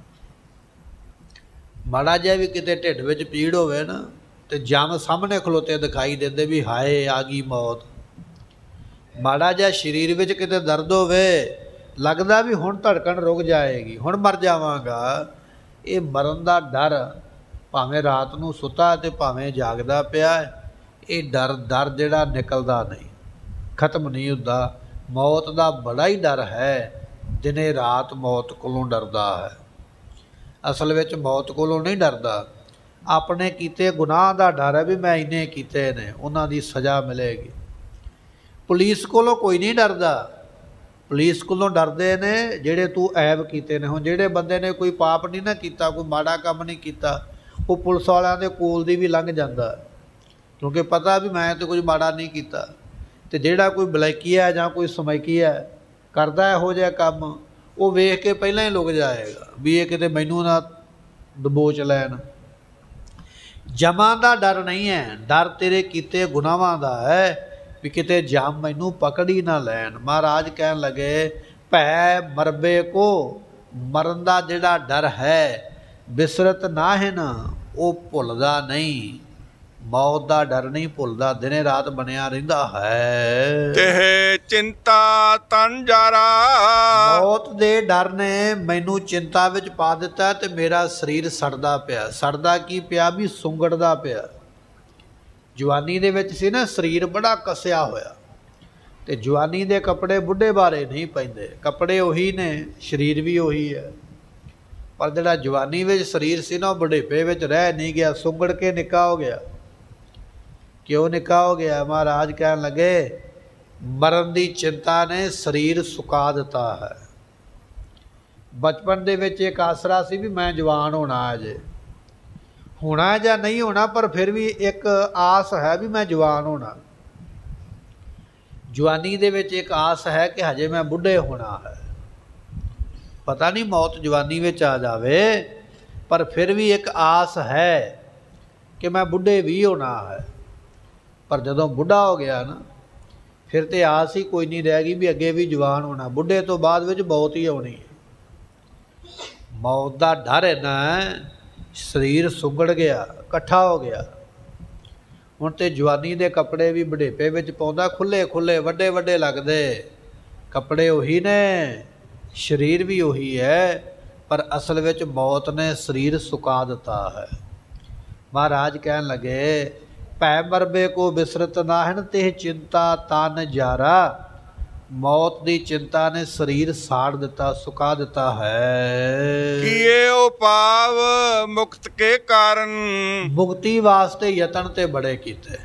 Speaker 1: ਮਾੜਾ ਜਿਹਾ ਵੀ ਕਿਤੇ ਢਿੱਡ ਵਿੱਚ ਪੀੜ ਹੋਵੇ ਨਾ, ਤੇ ਜਮ ਸਾਹਮਣੇ ਖਲੋਤੇ ਦਿਖਾਈ ਦਿੰਦੇ ਵੀ ਹਾਏ ਆ ਗਈ ਮੌਤ। ਮਾੜਾ ਜਿਹਾ ਸਰੀਰ ਵਿੱਚ ਕਿਤੇ ਦਰਦ ਹੋਵੇ, ਲੱਗਦਾ ਵੀ ਹੁਣ ਧੜਕਣ ਰੁਕ ਜਾਏਗੀ, ਹੁਣ ਮਰ ਜਾਵਾਂਗਾ। ਇਹ ਮਰਨ ਦਾ ਡਰ, ਭਾਵੇਂ ਰਾਤ ਨੂੰ ਸੁੱਤਾ ਤੇ ਭਾਵੇਂ ਜਾਗਦਾ ਪਿਆ, ਇਹ ਡਰ ਡਰ ਜਿਹੜਾ ਨਿਕਲਦਾ ਨਹੀਂ, ਖਤਮ ਨਹੀਂ ਹੁੰਦਾ। ਮੌਤ ਦਾ ਬੜਾ ਹੀ ਡਰ ਹੈ, ਦਿਨੇ ਰਾਤ ਮੌਤ ਕੋਲੋਂ ਡਰਦਾ ਹੈ। ਅਸਲ ਵਿੱਚ ਮੌਤ ਕੋਲੋਂ ਨਹੀਂ ਡਰਦਾ, ਆਪਣੇ ਕੀਤੇ ਗੁਨਾਹ ਦਾ ਡਰ ਹੈ ਵੀ ਮੈਂ ਇੰਨੇ ਕੀਤੇ ਨੇ, ਉਹਨਾਂ ਦੀ ਸਜ਼ਾ ਮਿਲੇਗੀ। ਪੁਲਿਸ ਕੋਲੋਂ ਕੋਈ ਨਹੀਂ ਡਰਦਾ, ਪੁਲਿਸ ਕੋਲੋਂ ਡਰਦੇ ਨੇ ਜਿਹੜੇ ਤੂੰ ਐਬ ਕੀਤੇ ਨੇ। ਹੁਣ ਜਿਹੜੇ ਬੰਦੇ ਨੇ ਕੋਈ ਪਾਪ ਨਹੀਂ ਨਾ ਕੀਤਾ, ਕੋਈ ਮਾੜਾ ਕੰਮ ਨਹੀਂ ਕੀਤਾ, ਉਹ ਪੁਲਿਸ ਵਾਲਿਆਂ ਦੇ ਕੋਲ ਦੀ ਵੀ ਲੰਘ ਜਾਂਦਾ, ਕਿਉਂਕਿ ਪਤਾ ਵੀ ਮੈਂ ਤਾਂ ਕੁਝ ਮਾੜਾ ਨਹੀਂ ਕੀਤਾ। ਅਤੇ ਜਿਹੜਾ ਕੋਈ ਬਲੈਕੀਆ ਜਾਂ ਕੋਈ ਸਮੈਕੀਆ ਕਰਦਾ ਇਹੋ ਜਿਹਾ ਕੰਮ, ਉਹ ਵੇਖ ਕੇ ਪਹਿਲਾਂ ਹੀ ਲੁਕ ਜਾਏਗਾ ਵੀ ਇਹ ਕਿਤੇ ਮੈਨੂੰ ਨਾ ਦਬੋਚ ਲੈਣ। ਜਮਾਂ ਦਾ ਡਰ ਨਹੀਂ ਹੈ, ਡਰ ਤੇਰੇ ਕੀਤੇ ਗੁਨਾਹਾਂ ਦਾ ਹੈ ਵੀ ਕਿਤੇ ਜਮ ਮੈਨੂੰ ਪਕੜ ਹੀ ਨਾ ਲੈਣ। ਮਹਾਰਾਜ ਕਹਿਣ ਲੱਗੇ ਭੈ ਮਰਬੇ ਕੋ, ਮਰਨ ਦਾ ਜਿਹੜਾ ਡਰ ਹੈ, ਬਿਸਰਤ ਨਾਹਿਨ, ਉਹ ਭੁੱਲਦਾ ਨਹੀਂ। ਮੌਤ ਦਾ ਡਰ ਨਹੀਂ ਭੁੱਲਦਾ, ਦਿਨੇ ਰਾਤ ਬਣਿਆ ਰਹਿੰਦਾ ਹੈ।
Speaker 2: ਤੇ ਚਿੰਤਾ ਤਨ ਜਾਰਾ,
Speaker 1: ਮੌਤ ਦੇ ਡਰ ਨੇ ਮੈਨੂੰ ਚਿੰਤਾ ਵਿੱਚ ਪਾ ਦਿੱਤਾ ਤੇ ਮੇਰਾ ਸਰੀਰ ਸੜਦਾ ਪਿਆ। ਸੜਦਾ ਕੀ ਪਿਆ ਵੀ ਸੁੰਗੜਦਾ ਪਿਆ। ਜਵਾਨੀ ਦੇ ਵਿੱਚ ਸੀ ਨਾ, ਸਰੀਰ ਬੜਾ ਕੱਸਿਆ ਹੋਇਆ, ਤੇ ਜਵਾਨੀ ਦੇ ਕੱਪੜੇ ਬੁੱਢੇ ਬਾਰੇ ਨਹੀਂ ਪੈਂਦੇ, ਕੱਪੜੇ ਉਹੀ ਨੇ, ਸਰੀਰ ਵੀ ਉਹੀ ਹੈ, ਪਰ ਜਿਹੜਾ ਜਵਾਨੀ ਵਿੱਚ ਸਰੀਰ ਸੀ ਨਾ, ਉਹ ਬੁਢੇਪੇ ਵਿੱਚ ਰਹਿ ਨਹੀਂ ਗਿਆ, ਸੁੰਗੜ ਕੇ ਨਿੱਕਾ ਹੋ ਗਿਆ। ਕਿਉਂ ਨਿੱਕਾ ਹੋ ਗਿਆ? ਮਹਾਰਾਜ ਕਹਿਣ ਲੱਗੇ ਮਰਨ ਦੀ ਚਿੰਤਾ ਨੇ ਸਰੀਰ ਸੁਕਾ ਦਿੱਤਾ ਹੈ। ਬਚਪਨ ਦੇ ਵਿੱਚ ਇੱਕ ਆਸਰਾ ਸੀ ਵੀ ਮੈਂ ਜਵਾਨ ਹੋਣਾ, ਅਜੇ ਹੋਣਾ ਜਾਂ ਨਹੀਂ ਹੋਣਾ, ਪਰ ਫਿਰ ਵੀ ਇੱਕ ਆਸ ਹੈ ਵੀ ਮੈਂ ਜਵਾਨ ਹੋਣਾ। ਜਵਾਨੀ ਦੇ ਵਿੱਚ ਇੱਕ ਆਸ ਹੈ ਕਿ ਹਜੇ ਮੈਂ ਬੁੱਢੇ ਹੋਣਾ ਹੈ। ਪਤਾ ਨਹੀਂ ਮੌਤ ਜਵਾਨੀ ਵਿੱਚ ਆ ਜਾਵੇ, ਪਰ ਫਿਰ ਵੀ ਇੱਕ ਆਸ ਹੈ ਕਿ ਮੈਂ ਬੁੱਢੇ ਵੀ ਹੋਣਾ ਹੈ। ਪਰ ਜਦੋਂ ਬੁੱਢਾ ਹੋ ਗਿਆ ਨਾ, ਫਿਰ ਤਾਂ ਆਸ ਹੀ ਕੋਈ ਨਹੀਂ ਰਹਿ ਗਈ ਵੀ ਅੱਗੇ ਵੀ ਜਵਾਨ ਹੋਣਾ। ਬੁੱਢੇ ਤੋਂ ਬਾਅਦ ਵਿੱਚ ਮੌਤ ਹੀ ਆਉਣੀ ਹੈ। ਮੌਤ ਦਾ ਡਰ ਹੈ ਨਾ, ਸਰੀਰ ਸੁੰਗੜ ਗਿਆ, ਇਕੱਠਾ ਹੋ ਗਿਆ। ਹੁਣ ਤਾਂ ਜਵਾਨੀ ਦੇ ਕੱਪੜੇ ਵੀ ਬੁਢੇਪੇ ਵਿੱਚ ਪਾਉਂਦਾ, ਖੁੱਲ੍ਹੇ ਖੁੱਲ੍ਹੇ ਵੱਡੇ ਵੱਡੇ ਲੱਗਦੇ। ਕੱਪੜੇ ਉਹੀ ਨੇ, ਸਰੀਰ ਵੀ ਉਹੀ ਹੈ, ਪਰ ਅਸਲ ਵਿੱਚ ਮੌਤ ਨੇ ਸਰੀਰ ਸੁਕਾ ਦਿੱਤਾ ਹੈ। ਮਹਾਰਾਜ ਕਹਿਣ ਲੱਗੇ ਭੈ ਮਰਬੇ ਕੋ ਬਿਸਰਤ ਨਾਹਿਨ, ਤੇ ਚਿੰਤਾ ਤਨ ਜਾਰਾ। ਮੌਤ ਦੀ ਚਿੰਤਾ ਨੇ ਸਰੀਰ ਸਾੜ ਦਿੱਤਾ, ਸੁਕਾ ਦਿੱਤਾ ਹੈ।
Speaker 2: ਕੀਏ ਉਪਾਵ ਮੁਕਤ ਕੇ ਕਾਰਨ,
Speaker 1: ਮੁਕਤੀ ਵਾਸਤੇ ਯਤਨ ਤੇ ਬੜੇ ਕੀਤੇ।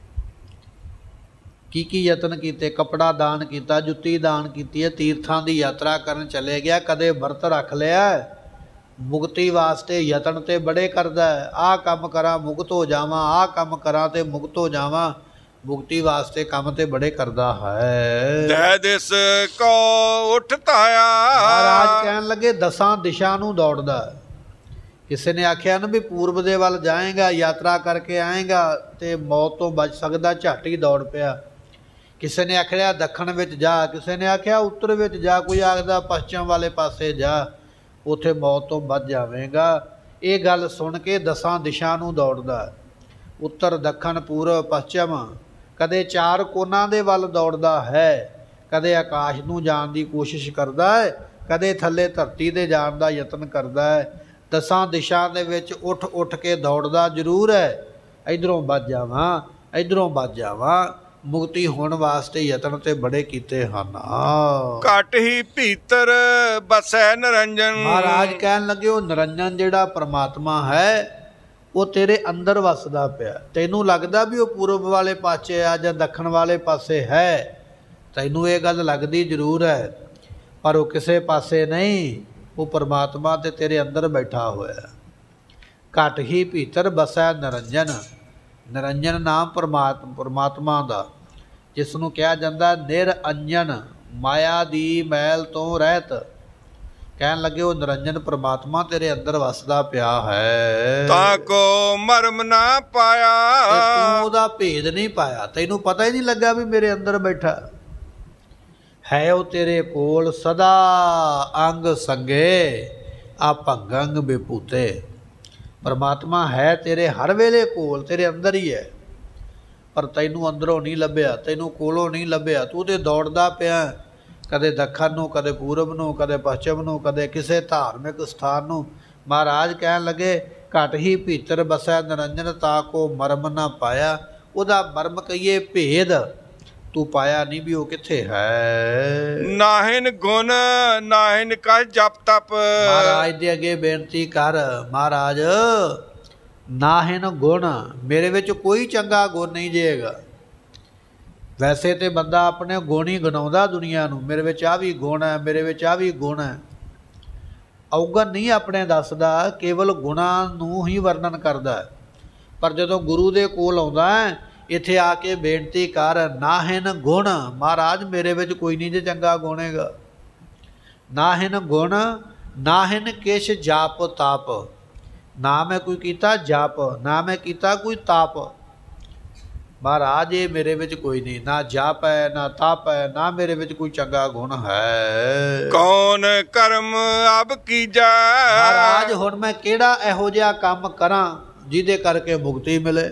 Speaker 1: ਕੀ ਕੀ ਯਤਨ ਕੀਤੇ? ਕੱਪੜਾ ਦਾਨ ਕੀਤਾ, ਜੁੱਤੀ ਦਾਨ ਕੀਤੀ ਹੈ, ਤੀਰਥਾਂ ਦੀ ਯਾਤਰਾ ਕਰਨ ਚਲੇ ਗਿਆ, ਕਦੇ ਵਰਤ ਰੱਖ ਲਿਆ। ਮੁਕਤੀ ਵਾਸਤੇ ਯਤਨ ਤੇ ਬੜੇ ਕਰਦਾ ਹੈ। ਆਹ ਕੰਮ ਕਰਾਂ ਮੁਕਤ ਹੋ ਜਾਵਾਂ, ਆਹ ਕੰਮ ਕਰਾਂ ਤੇ ਮੁਕਤ ਹੋ ਜਾਵਾਂ। ਮੁਕਤੀ ਵਾਸਤੇ ਕੰਮ ਤੇ ਬੜੇ ਕਰਦਾ ਹੈ।
Speaker 2: ਦੈ ਦਿਸ ਕੋ ਉਠ ਤਾਇਆ,
Speaker 1: ਮਹਾਰਾਜ ਕਹਿਣ ਲੱਗੇ ਦਸਾਂ ਦਿਸ਼ਾ ਨੂੰ ਦੌੜਦਾ। ਕਿਸੇ ਨੇ ਆਖਿਆ ਨਾ ਵੀ ਪੂਰਬ ਦੇ ਵੱਲ ਜਾਏਗਾ, ਯਾਤਰਾ ਕਰਕੇ ਆਏਗਾ ਤੇ ਮੌਤ ਤੋਂ ਬਚ ਸਕਦਾ, ਝੱਟ ਹੀ ਦੌੜ ਪਿਆ। ਕਿਸੇ ਨੇ ਆਖਿਆ ਦੱਖਣ ਵਿੱਚ ਜਾ, ਕਿਸੇ ਨੇ ਆਖਿਆ ਉੱਤਰ ਵਿੱਚ ਜਾ, ਕੋਈ ਆਖਦਾ ਪੱਛਮ ਵਾਲੇ ਪਾਸੇ ਜਾ, ਉੱਥੇ ਮੌਤ ਤੋਂ ਬਚ ਜਾਵੇਗਾ। ਇਹ ਗੱਲ ਸੁਣ ਕੇ ਦਸਾਂ ਦਿਸ਼ਾ ਨੂੰ ਦੌੜਦਾ, ਉੱਤਰ ਦੱਖਣ ਪੂਰਬ ਪੱਛਮ, ਕਦੇ ਚਾਰ ਕੋਨਾਂ ਦੇ ਵੱਲ ਦੌੜਦਾ ਹੈ, ਕਦੇ ਆਕਾਸ਼ ਨੂੰ ਜਾਣ ਦੀ ਕੋਸ਼ਿਸ਼ ਕਰਦਾ ਹੈ, ਕਦੇ ਥੱਲੇ ਧਰਤੀ 'ਤੇ ਜਾਣ ਦਾ ਯਤਨ ਕਰਦਾ ਹੈ। ਦਸਾਂ ਦਿਸ਼ਾ ਦੇ ਵਿੱਚ ਉੱਠ ਉੱਠ ਕੇ ਦੌੜਦਾ ਜ਼ਰੂਰ ਹੈ, ਇੱਧਰੋਂ ਬਚ ਜਾਵਾਂ, ਇੱਧਰੋਂ ਬਚ ਜਾਵਾਂ। ਮੁਕਤੀ ਹੋਣ ਵਾਸਤੇ ਯਤਨ ਤੇ ਬੜੇ ਕੀਤੇ ਹਨ।
Speaker 2: ਘਟ ਹੀ ਭੀਤਰ ਬਸੈ ਨਿਰੰਜਨ,
Speaker 1: ਮਹਾਰਾਜ ਕਹਿਣ ਲੱਗੇ ਉਹ ਨਿਰੰਜਨ ਜਿਹੜਾ ਪਰਮਾਤਮਾ ਹੈ ਉਹ ਤੇਰੇ ਅੰਦਰ ਵਸਦਾ ਪਿਆ। ਤੈਨੂੰ ਲੱਗਦਾ ਵੀ ਉਹ ਪੂਰਬ ਵਾਲੇ ਪਾਸੇ ਆ ਜਾਂ ਦੱਖਣ ਵਾਲੇ ਪਾਸੇ ਹੈ, ਤੈਨੂੰ ਇਹ ਗੱਲ ਲੱਗਦੀ ਜ਼ਰੂਰ ਹੈ, ਪਰ ਉਹ ਕਿਸੇ ਪਾਸੇ ਨਹੀਂ, ਉਹ ਪਰਮਾਤਮਾ ਤੇ ਤੇਰੇ ਅੰਦਰ ਬੈਠਾ ਹੋਇਆ। ਘਟ ਹੀ ਭੀਤਰ ਬਸੈ ਨਿਰੰਜਨ, ਨਿਰੰਜਨ ਨਾਮ ਪਰਮਾਤਮਾ ਪਰਮਾਤਮਾ ਦਾ, ਜਿਸ ਨੂੰ ਕਿਹਾ ਜਾਂਦਾ ਨਿਰਅੰਜਨ, ਮਾਇਆ ਦੀ ਮੈਲ ਤੋਂ ਰਹਿਤ। ਕਹਿਣ ਲੱਗੇ ਉਹ ਨਿਰੰਜਨ ਪਰਮਾਤਮਾ ਤੇਰੇ ਅੰਦਰ ਵਸਦਾ ਪਿਆ ਹੈ।
Speaker 2: ਤਾਂ ਕੋ ਮਰਮ ਨਾ ਪਾਇਆ,
Speaker 1: ਤੂੰ ਉਹਦਾ ਭੇਦ ਨਹੀਂ ਪਾਇਆ, ਤੈਨੂੰ ਪਤਾ ਹੀ ਨਹੀਂ ਲੱਗਾ ਵੀ ਮੇਰੇ ਅੰਦਰ ਬੈਠਾ ਹੈ। ਉਹ ਤੇਰੇ ਕੋਲ ਸਦਾ ਅੰਗ ਸੰਗੇ ਆ ਭੰਗੰਗ ਬਿਪੂਤੇ। ਪਰਮਾਤਮਾ ਹੈ ਤੇਰੇ ਹਰ ਵੇਲੇ ਕੋਲ, ਤੇਰੇ ਅੰਦਰ ਹੀ ਹੈ, ਪਰ ਤੈਨੂੰ ਅੰਦਰੋਂ ਨਹੀਂ ਲੱਭਿਆ, ਤੈਨੂੰ ਕੋਲੋਂ ਨਹੀਂ ਲੱਭਿਆ। ਤੂੰ ਤੇ ਦੌੜਦਾ ਪਿਆ, ਕਦੇ ਦੱਖਣ ਨੂੰ, ਕਦੇ ਪੂਰਬ ਨੂੰ, ਕਦੇ ਪੱਛਮ ਨੂੰ, ਕਦੇ ਕਿਸੇ ਧਾਰਮਿਕ ਸਥਾਨ ਨੂੰ। ਮਹਾਰਾਜ ਕਹਿਣ ਲੱਗੇ ਘਟ ਹੀ ਭੀਤਰ ਬਸੈ ਨਿਰੰਜਨ, ਤਾ ਕੋ ਮਰਮ ਨਾ ਪਾਇਆ। ਉਹਦਾ ਮਰਮ ਕਹੀਏ ਭੇਦ ਤੂੰ ਪਾਇਆ ਨਹੀਂ ਵੀ ਉਹ ਕਿੱਥੇ ਹੈ।
Speaker 2: ਨਾਹਿਨ ਗੁਣ ਨਾਹਿਨ ਕਾ ਜਪ ਤਪ,
Speaker 1: ਮਹਾਰਾਜ ਦੇ ਅੱਗੇ ਬੇਨਤੀ ਕਰ, ਮਹਾਰਾਜ ਨਾਹਿਨ ਗੁਣ, ਮੇਰੇ ਵਿੱਚ ਕੋਈ ਚੰਗਾ ਗੁਣ ਨਹੀਂ ਜੇਗਾ। ਵੈਸੇ ਤੇ ਬੰਦਾ ਆਪਣੇ ਗੁਣ ਹੀ ਗਿਣਾਉਂਦਾ ਦੁਨੀਆ ਨੂੰ, ਮੇਰੇ ਵਿੱਚ ਆਹ ਵੀ ਗੁਣ ਹੈ, ਮੇਰੇ ਵਿੱਚ ਆਹ ਵੀ ਗੁਣ ਹੈ। ਔਗਣ ਨਹੀਂ ਆਪਣੇ ਦੱਸਦਾ, ਕੇਵਲ ਗੁਣਾਂ ਨੂੰ ਹੀ ਵਰਣਨ ਕਰਦਾ। ਪਰ ਜਦੋਂ ਗੁਰੂ ਦੇ ਕੋਲ ਆਉਂਦਾ ਹੈ, ਇੱਥੇ ਆ ਕੇ ਬੇਨਤੀ ਕਰ ਨਾਹਿਨ ਗੁਣ, ਮਹਾਰਾਜ ਮੇਰੇ ਵਿੱਚ ਕੋਈ ਨਹੀਂ ਜੇ ਚੰਗਾ ਗੁਣ ਹੈਗਾ। ਨਾਹਿਨ ਗੁਣ ਨਾਹਿਨ ਕਿਛ ਜਾਪ ਤਾਪ, ਨਾ ਮੈਂ ਕੋਈ ਕੀਤਾ ਜਾਪ, ਨਾ ਮੈਂ ਕੀਤਾ ਕੋਈ ਤਾਪ। ਮਹਾਰਾਜ ਇਹ ਮੇਰੇ ਵਿੱਚ ਕੋਈ ਨਹੀਂ, ਨਾ ਜਾਪ ਹੈ, ਨਾ ਤਾਪ ਹੈ, ਨਾ ਮੇਰੇ ਵਿੱਚ ਕੋਈ ਚੰਗਾ ਗੁਣ ਹੈ।
Speaker 2: ਕੌਣ ਕਰਮ ਅਬ ਕੀਜੈ,
Speaker 1: ਮਹਾਰਾਜ ਹੁਣ ਮੈਂ ਕਿਹੜਾ ਇਹੋ ਜਿਹਾ ਕੰਮ ਕਰਾਂ ਜਿਹਦੇ ਕਰਕੇ ਮੁਕਤੀ ਮਿਲੇ।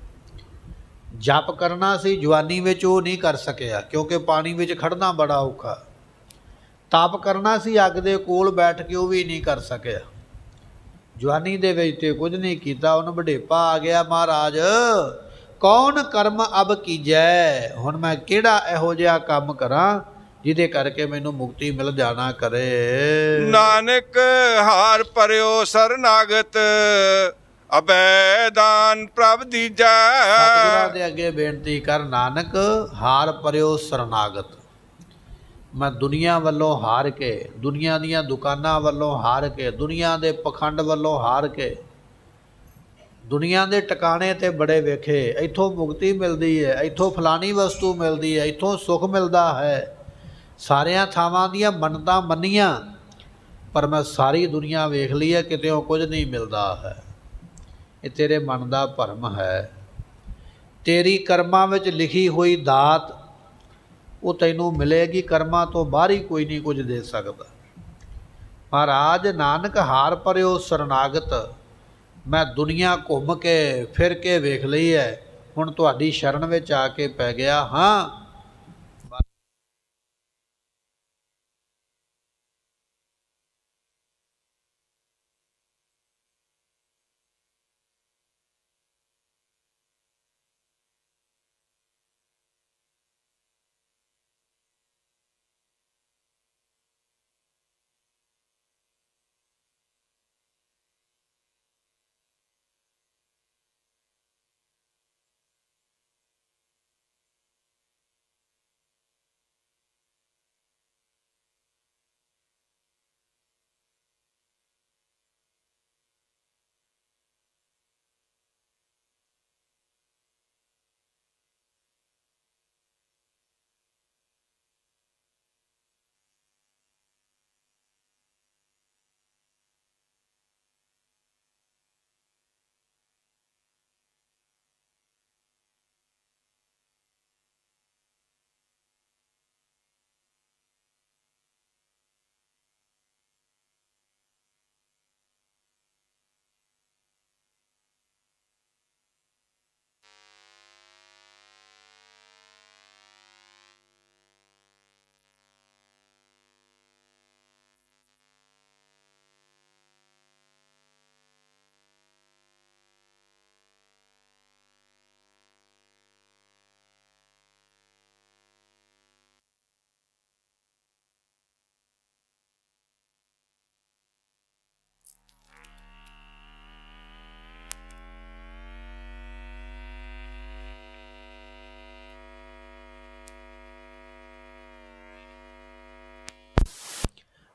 Speaker 1: ਜਪ ਕਰਨਾ ਸੀ ਜਵਾਨੀ ਵਿੱਚ, ਉਹ ਨਹੀਂ ਕਰ ਸਕਿਆ ਕਿਉਂਕਿ ਪਾਣੀ ਵਿੱਚ ਖੜਨਾ ਬੜਾ ਔਖਾ। ਤਪ ਕਰਨਾ ਸੀ ਅੱਗ ਦੇ ਕੋਲ ਬੈਠ ਕੇ, ਉਹ ਵੀ ਨਹੀਂ ਕਰ ਸਕਿਆ। ਜਵਾਨੀ ਦੇ ਵਿੱਚ ਤੇ ਕੁਝ ਨਹੀਂ ਕੀਤਾ, ਉਹਨੂੰ ਵਡੇਪਾ ਆ ਗਿਆ। ਮਹਾਰਾਜ ਕੌਣ ਕਰਮ ਅਬ ਕੀਜੈ, ਹੁਣ ਮੈਂ ਕਿਹੜਾ ਇਹੋ ਜਿਹਾ ਕੰਮ ਕਰਾਂ ਜਿਹਦੇ ਕਰਕੇ ਮੈਨੂੰ ਮੁਕਤੀ ਮਿਲ ਜਾਣਾ ਕਰੇ।
Speaker 2: ਨਾਨਕ ਹਾਰ ਪਰਿਓ ਸਰਨਾਗਤ, ਅਬੈ ਦਾਨ ਪ੍ਰਭ ਦੀਜੈ।
Speaker 1: ਸਤਿਗੁਰਾਂ ਦੇ ਅੱਗੇ ਬੇਨਤੀ ਕਰ, ਨਾਨਕ ਹਾਰ ਪਰਿਓ ਸਰਨਾਗਤ, ਮੈਂ ਦੁਨੀਆ ਵੱਲੋਂ ਹਾਰ ਕੇ, ਦੁਨੀਆ ਦੀਆਂ ਦੁਕਾਨਾਂ ਵੱਲੋਂ ਹਾਰ ਕੇ, ਦੁਨੀਆ ਦੇ ਪਖੰਡ ਵੱਲੋਂ ਹਾਰ ਕੇ, ਦੁਨੀਆ ਦੇ ਟਿਕਾਣੇ 'ਤੇ ਬੜੇ ਵੇਖੇ, ਇੱਥੋਂ ਮੁਕਤੀ ਮਿਲਦੀ ਹੈ, ਇੱਥੋਂ ਫਲਾਣੀ ਵਸਤੂ ਮਿਲਦੀ ਹੈ, ਇੱਥੋਂ ਸੁੱਖ ਮਿਲਦਾ ਹੈ, ਸਾਰਿਆਂ ਥਾਵਾਂ ਦੀਆਂ ਮੰਨਤਾਂ ਮੰਨੀਆਂ, ਪਰ ਮੈਂ ਸਾਰੀ ਦੁਨੀਆ ਵੇਖ ਲਈ ਹੈ, ਕਿਤੇੋਂ ਕੁਝ ਨਹੀਂ ਮਿਲਦਾ ਹੈ। ਇਹ ਤੇਰੇ ਮਨ ਦਾ ਭਰਮ ਹੈ। ਤੇਰੀ ਕਰਮਾਂ ਵਿੱਚ ਲਿਖੀ ਹੋਈ ਦਾਤ ਉਹ ਤੈਨੂੰ ਮਿਲੇਗੀ, ਕਰਮਾਂ ਤੋਂ ਬਾਹਰ ਹੀ ਕੋਈ ਨਹੀਂ ਕੁਝ ਦੇ ਸਕਦਾ। ਮਹਾਰਾਜ ਨਾਨਕ ਹਾਰ ਪਰਿਓ ਸਰਨਾਗਤ, ਮੈਂ ਦੁਨੀਆ ਘੁੰਮ ਕੇ ਫਿਰ ਕੇ ਵੇਖ ਲਈ ਹੈ, ਹੁਣ ਤੁਹਾਡੀ ਸ਼ਰਨ ਵਿੱਚ ਆ ਕੇ ਪੈ ਗਿਆ ਹਾਂ।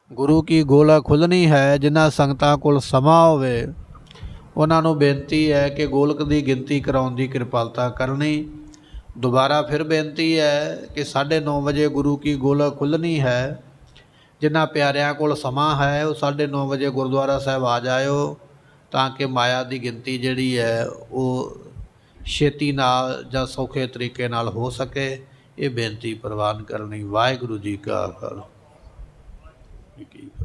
Speaker 1: ਗੁਰੂ ਕੀ ਗੋਲਕ ਖੁੱਲ੍ਹਣੀ ਹੈ। ਜਿਨ੍ਹਾਂ ਸੰਗਤਾਂ ਕੋਲ ਸਮਾਂ ਹੋਵੇ ਉਹਨਾਂ ਨੂੰ ਬੇਨਤੀ ਹੈ ਕਿ ਗੋਲਕ ਦੀ ਗਿਣਤੀ ਕਰਾਉਣ ਦੀ ਕਿਰਪਾਲਤਾ ਕਰਨੀ। ਦੁਬਾਰਾ ਫਿਰ ਬੇਨਤੀ ਹੈ ਕਿ ਸਾਢੇ ਨੌ ਵਜੇ ਗੁਰੂ ਕੀ ਗੋਲਕ ਖੁੱਲ੍ਹਣੀ ਹੈ। ਜਿਨ੍ਹਾਂ ਪਿਆਰਿਆਂ ਕੋਲ ਸਮਾਂ ਹੈ ਉਹ ਸਾਢੇ ਨੌ ਵਜੇ ਗੁਰਦੁਆਰਾ ਸਾਹਿਬ ਆ ਜਾਇਓ, ਤਾਂ ਕਿ ਮਾਇਆ ਦੀ ਗਿਣਤੀ ਜਿਹੜੀ ਹੈ ਉਹ ਛੇਤੀ ਨਾਲ ਜਾਂ ਸੌਖੇ ਤਰੀਕੇ ਨਾਲ ਹੋ ਸਕੇ। ਇਹ ਬੇਨਤੀ ਪ੍ਰਵਾਨ ਕਰਨੀ। ਵਾਹਿਗੁਰੂ ਜੀ ਕਾ ਖਾਲਸਾ।